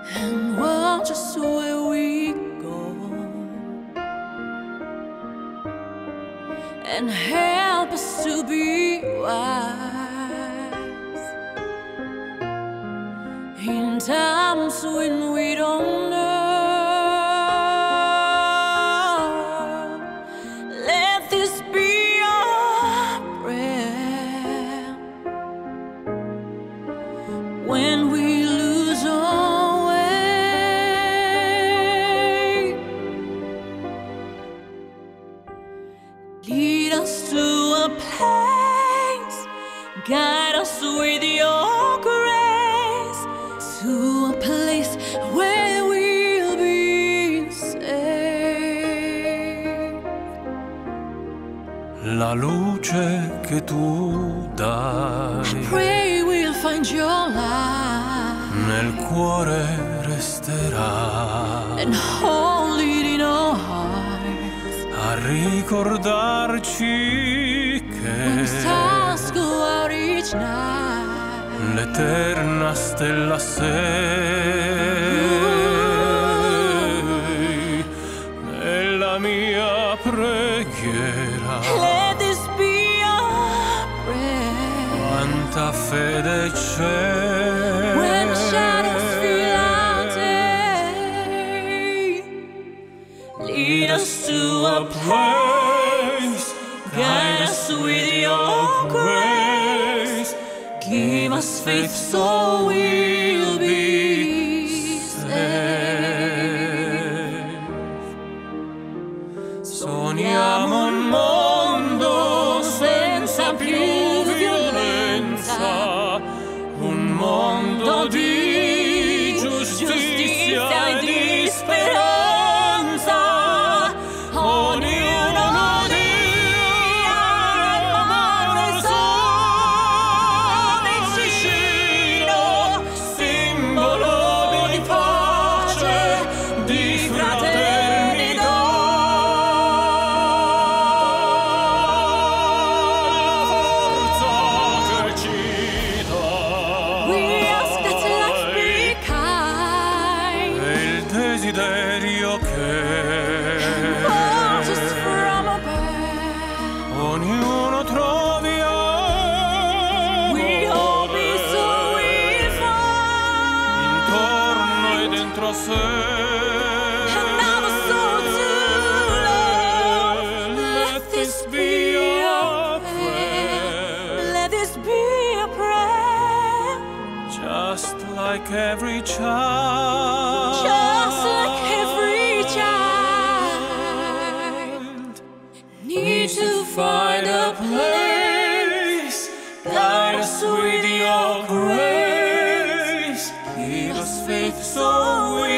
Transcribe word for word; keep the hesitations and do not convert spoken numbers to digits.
and watch us where we go, and help us to be wise in times when we don't know. Let this be our prayer when we lose our way. Lead us to a place, guide us with your grace, to a place where we'll be safe. La luce che tu dai Pray we'll find your light nel cuore resterà, and hold it in our hearts a ricordarci when the che stars go out each night. l'eterna stella sei nella mia preghiera. Let this be our prayer Quanta fede c'è when shadows fill our day. Lead us to a place, guide us with your grace, give us faith so we'll be safe. Sogniamo un mondo senza più violenza, un mondo di giustizia e di speranza. Ognuno dia l'amore suo vicino, simbolo di pace, di fraternità. Forza che ci dai. We ask that life be kind, E il desiderio che watch us from above. ognuno trovi We hope it's so we'll find intorno e dentro sé. another soul to love. Let this be our prayer, Let this be a prayer, just like every child, just like every child. Need to find a place, guide us with your grace, give us faith so we